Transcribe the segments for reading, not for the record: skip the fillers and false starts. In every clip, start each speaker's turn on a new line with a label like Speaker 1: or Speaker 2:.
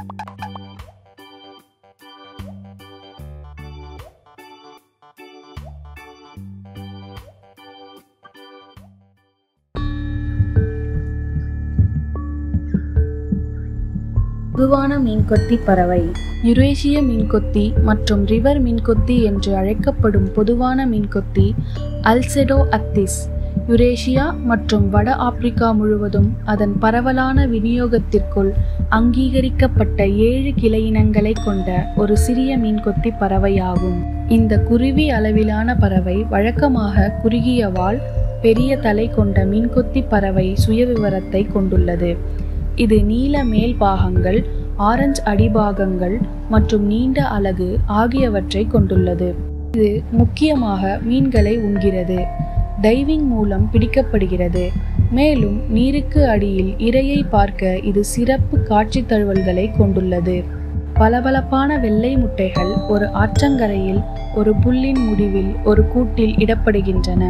Speaker 1: பொதுவான மீன்கொத்தி பறவை யுரேஷிய மீன்கொத்தி மற்றும் ரிவர் மீன்கொத்தி என்று அழைக்கப்படும் பொதுவான மீன்கொத்தி அல்செடோ அத்திஸ் யுரேஷியா மற்றும் வட ஆப்பிரிக்கா முழுவதும் அதன் பரவலான விநியோகத்திற்குள் அங்கீகரிக்கப்பட்ட 7 கிளையினங்களை கொண்ட ஒரு சிறிய மீன்கொத்தி பறவையாகும். இந்த குருவி அளவிலான பறவை வழக்கமாக குறுகிய வால், பெரிய தலை கொண்ட மீன்கொத்தி பறவை சுயவிவரத்தை கொண்டுள்ளது. இது நீல மேல் பாகங்கள், ஆரஞ்சு அடிபாகங்கள் மற்றும் நீண்ட அலகு ஆகியவற்றை கொண்டுள்ளது. இது முக்கியமாக மீன்களை உண்கிறது. டைவிங் மூலம் பிடிக்கப்படுகிறது. மேலும் நீருக்கு அடியில் இரையை பார்க்க இது சிறப்பு காட்சி தழுவல்களை கொண்டுள்ளது. பளபளப்பான வெள்ளை முட்டைகள் ஒரு ஆற்றங்கரையில் ஒரு புல்லின் முடிவில் ஒரு கூட்டில் இடப்படுகின்றன.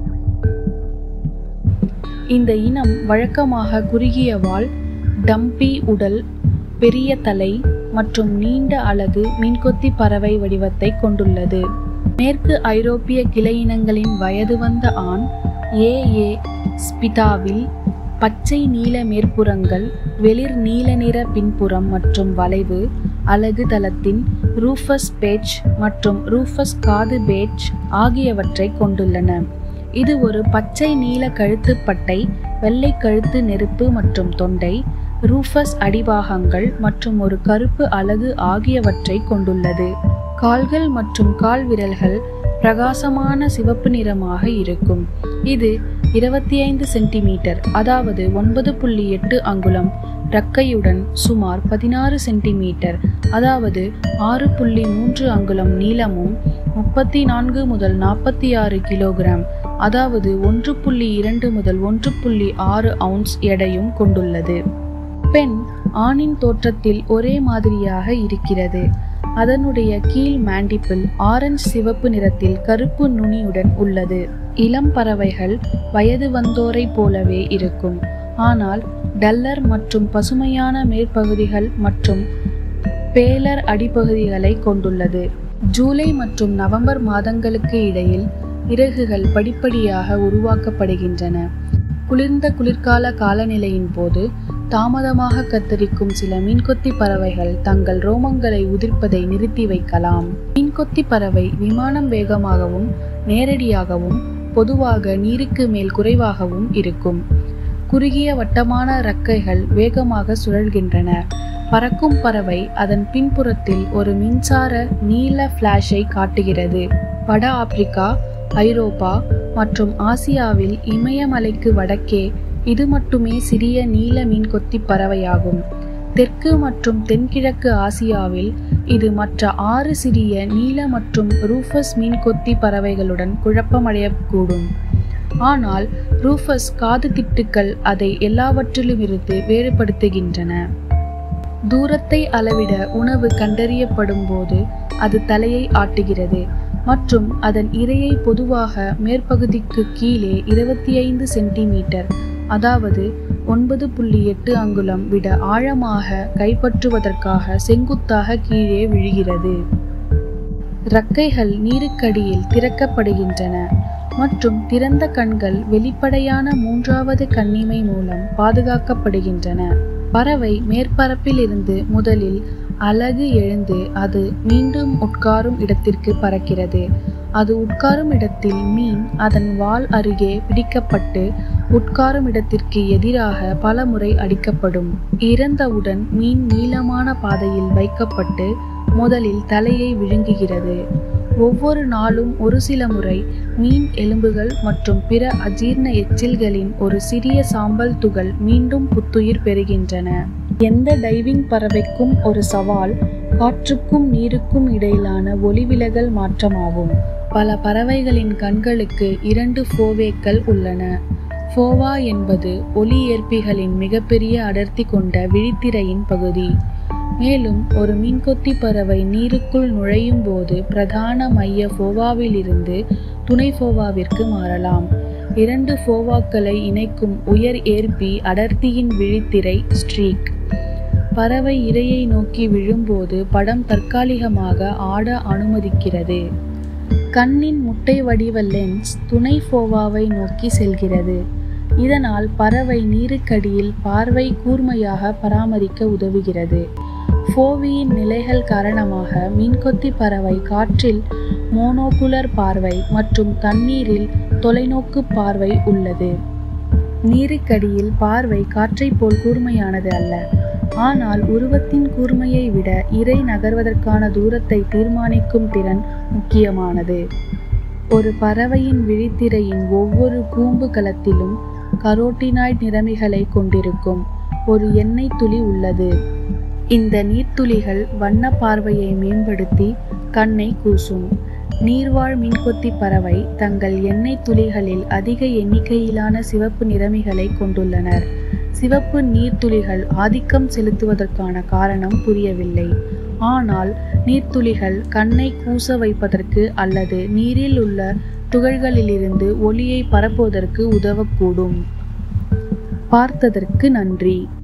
Speaker 1: இந்த இனம் வழக்கமாக குறுகிய வால், டம்பி உடல், பெரிய தலை மற்றும் நீண்ட அலகு மீன்கொத்தி பறவை வடிவத்தை கொண்டுள்ளது. மேற்கு ஐரோப்பிய கிளையினங்களின் வயது வந்த ஆண் ஏ ஸ்பிதாவில் பச்சை நீல மேற்புறங்கள், வெளிர் நீல நிற பின்புறம் மற்றும் வளைவு அலகு தளத்தின் ரூஃபஸ் பேட்ச் மற்றும் ரூஃபஸ் காது பேட்ச் ஆகியவற்றை கொண்டுள்ளன. இது ஒரு பச்சை நீல கழுத்து பட்டை, வெள்ளை கழுத்து நெருப்பு மற்றும் தொண்டை, ரூஃபஸ் அடிபாகங்கள் மற்றும் ஒரு கருப்பு அலகு ஆகியவற்றை கொண்டுள்ளது. கால்கள் மற்றும் கால் விரல்கள் பிரகாசமான சிவப்பு நிறமாக இருக்கும். இது 25 சென்டிமீட்டர் அதாவது 9.8 அங்குலம் இறக்கையுடன் சுமார் 16 சென்டிமீட்டர் அதாவது 6.3 அங்குலம் நீளமும் 34 முதல் 46 கிலோகிராம் அதாவது 1.2 முதல் 1.6 அவுன்ஸ் எடையும் கொண்டுள்ளது. பெண் ஆணின் தோற்றத்தில் ஒரே மாதிரியாக இருக்கிறது. அதனுடைய கீழ் மாண்டிபிள் ஆரஞ்சு சிவப்பு நிறத்தில் கருப்பு நுனியுடன் உள்ளது. இளம் பறவைகள் வயது வந்தோரை போலவே இருக்கும். ஆனால் டல்லர் மற்றும் பசுமையான மேற்பகுதிகள் மற்றும் பேலர் அடிப்பகுதிகளை கொண்டுள்ளது. ஜூலை மற்றும் நவம்பர் மாதங்களுக்கு இடையில் இறகுகள் படிப்படியாக உருவாக்கப்படுகின்றன. குளிர்ந்த குளிர்கால காலநிலையின் போது தாமதமாக கத்தரிக்கும் சில மீன்கொத்தி பறவைகள் தங்கள் ரோமங்களை உதிர்ப்பதை நிறுத்தி வைக்கலாம். மீன்கொத்தி பறவை விமானம் வேகமாகவும் நேரடியாகவும் பொதுவாக நீருக்கு மேல் குறைவாகவும் இருக்கும். குறுகிய வட்டமான இறக்கைகள் வேகமாக சுழல்கின்றன. பறக்கும் பறவை அதன் பின்புறத்தில் ஒரு மின்சார நீல ஃபிளாஷை காட்டுகிறது. வட ஆப்பிரிக்கா, ஐரோப்பா மற்றும் ஆசியாவில் இமயமலைக்கு வடக்கே இது மட்டுமே சிறிய நீல மீன்கொத்தி பறவையாகும். தெற்கு மற்றும் தென்கிழக்கு ஆசியாவில் இது மற்ற 6 சிறிய நீல மற்றும் ரூஃபஸ் மீன்கொத்தி பறவைகளுடன் குழப்பமடையக்கூடும். ஆனால் ரூஃபஸ் காது திட்டுக்கள் அதை எல்லாவற்றிலுமிருந்து வேறுபடுத்துகின்றன. தூரத்தை அளவிட உணவு கண்டறியப்படும் போது அது தலையை ஆட்டுகிறது மற்றும் அதன் இரையை பொதுவாக மேற்பகுதிக்கு கீழே 25 சென்டிமீட்டர் அதாவது 9.8 அங்குலம் விட ஆழமாக கைப்பற்றுவதற்காக செங்குத்தாக கீழே விழுகிறது. இறக்கைகள் நீருக்கடியில் திறக்கப்படுகின்றன மற்றும் திறந்த கண்கள் வெளிப்படையான 3வது கண்ணிமை மூலம் பாதுகாக்கப்படுகின்றன. பறவை மேற்பரப்பில் இருந்து முதலில் அலகு எழுந்து அது மீண்டும் உட்காரும் இடத்திற்கு பறக்கிறது. அது உட்காரும் இடத்தில் மீன் அதன் வால் அருகே பிடிக்கப்பட்டு உட்காரும் இடத்திற்கு எதிராக பல முறை அடிக்கப்படும். இறந்தவுடன் மீன் நீளமான பாதையில் வைக்கப்பட்டு முதலில் தலையை விழுங்குகிறது. ஒவ்வொரு நாளும் ஒரு சில முறை மீன் எலும்புகள் மற்றும் பிற அஜீர்ண எச்சில்களின் ஒரு சிறிய சாம்பல் துகள் மீண்டும் புத்துயிர் பெறுகின்றன. எந்த டைவிங் பறவைக்கும் ஒரு சவால் காற்றுக்கும் நீருக்கும் இடையிலான ஒளிவிலகல் மாற்றமாகும். பல பறவைகளின் கண்களுக்கு 2 ஃபோவேக்கள் உள்ளன. ஃபோவா என்பது ஒளி ஏற்பிகளின் மிகப்பெரிய அடர்த்தி கொண்ட விழித்திரையின் பகுதி. மேலும் ஒரு மீன்கொத்தி பறவை நீருக்குள் நுழையும் போது பிரதான மைய ஃபோவாவிலிருந்து துணை ஃபோவாவிற்கு மாறலாம். 2 ஃபோவாக்களை இணைக்கும் உயர் ஏற்பி அடர்த்தியின் விழித்திரை ஸ்ட்ரீக். பறவை இரையை நோக்கி விழும்போது படம் தற்காலிகமாக ஆட அனுமதிக்கிறது. கண்ணின் முட்டை வடிவ லென்ஸ் துணை ஃபோவாவை நோக்கி செல்கிறது. இதனால் பறவை நீருக்கடியில் பார்வை கூர்மையாக பராமரிக்க உதவுகிறது. ஃபோவியின் நிலைகள் காரணமாக மீன்கொத்தி பறவை காற்றில் மோனோகுலர் பார்வை மற்றும் தண்ணீரில் தொலைநோக்கு பார்வை உள்ளது. நீருக்கடியில் பார்வை காற்றைப் போல் கூர்மையானது அல்ல, ஆனால் உருவத்தின் கூர்மையை விட இரை நகர்வதற்கான தூரத்தை தீர்மானிக்கும் திறன் முக்கியமானது. ஒரு பறவையின் விழித்திரையின் ஒவ்வொரு கூம்பு கலத்திலும் கரோட்டினாய்ட் நிறமிகளை கொண்டிருக்கும் ஒரு எண்ணெய் துளி உள்ளது. இந்த நீர்த்துளிகள் வண்ண பார்வையை மேம்படுத்தி கண்ணை கூசும். நீர்வாழ் மீன்கொத்தி பறவை தங்கள் எண்ணெய் துளிகளில் அதிக எண்ணிக்கையிலான சிவப்பு நிறமிகளை கொண்டுள்ளனர். சிவப்பு நீர்த்துளிகள் ஆதிக்கம் செலுத்துவதற்கான காரணம் புரியவில்லை, ஆனால் நீர்த்துளிகள் கண்ணை கூச வைப்பதற்கு அல்லது நீரில் உள்ள துகள்களிலிருந்து ஒளியை பரப்புவதற்கு உதவக்கூடும். பார்த்ததற்கு நன்றி.